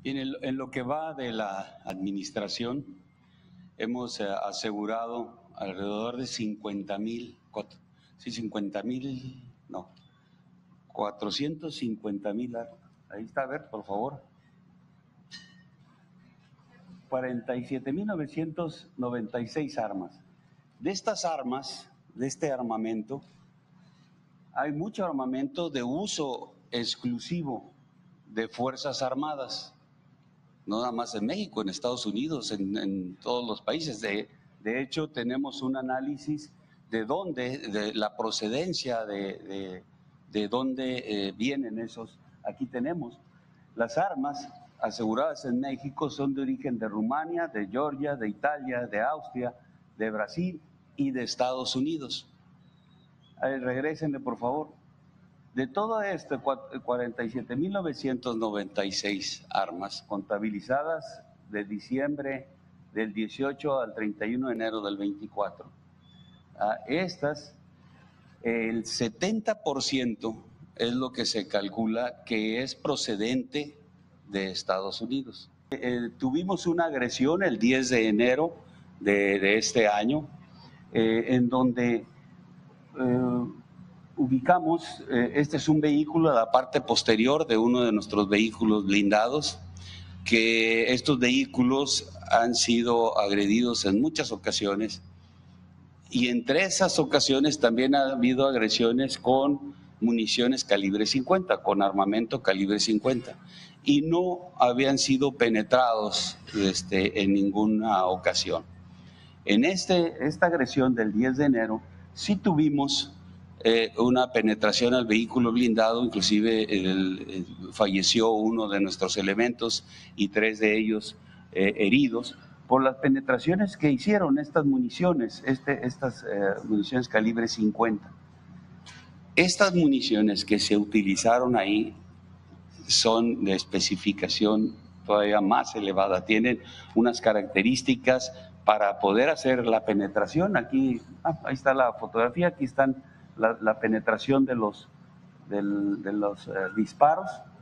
Bien, en lo que va de la administración, hemos asegurado alrededor de 50,000, sí, 50,000, no, 450,000, ahí está, a ver, por favor, 47,996 armas. De estas armas, de este armamento, hay mucho armamento de uso exclusivo de Fuerzas Armadas, no nada más en México, en Estados Unidos, en todos los países. De hecho, tenemos un análisis de dónde, de la procedencia de dónde vienen esos. Aquí tenemos las armas aseguradas en México, son de origen de Rumania, de Georgia, de Italia, de Austria, de Brasil y de Estados Unidos. Regrésenle, por favor. De todo esto, 47,996 armas contabilizadas de diciembre del 18 al 31 de enero del 24. Estas, el 70% es lo que se calcula que es procedente de Estados Unidos. Tuvimos una agresión el 10 de enero de este año, en donde ubicamos, este es un vehículo a la parte posterior de uno de nuestros vehículos blindados, que estos vehículos han sido agredidos en muchas ocasiones, y entre esas ocasiones también ha habido agresiones con municiones calibre 50, con armamento calibre 50, y no habían sido penetrados en ninguna ocasión. En esta agresión del 10 de enero sí tuvimos una penetración al vehículo blindado, inclusive falleció uno de nuestros elementos y 3 de ellos heridos por las penetraciones que hicieron estas municiones, estas municiones calibre 50. Estas municiones que se utilizaron ahí son de especificación todavía más elevada, tienen unas características para poder hacer la penetración. Aquí, ahí está la fotografía, aquí están la penetración de los disparos.